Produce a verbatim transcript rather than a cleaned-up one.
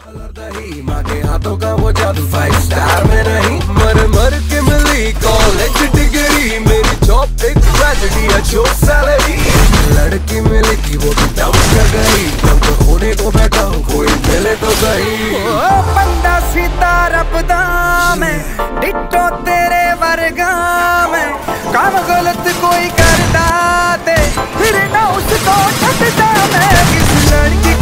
दही माँ के हाथों का वो जादू फाइव स्टार में नहीं, मर मर के मिली कॉलेज डिग्री, मेरी जॉब एक ट्रेजेडी अच्छी सैलरी, लड़की मिली थी वो भी डब कर गई, अब तो होने को बैठा हूँ कोई मिले तो सही। ओ बंदा सीधा रबदा में डिट्टो तेरे वर्गा में, काम गलत कोई करदा दे फिर ना उसको छटदा मैं, किस लड़की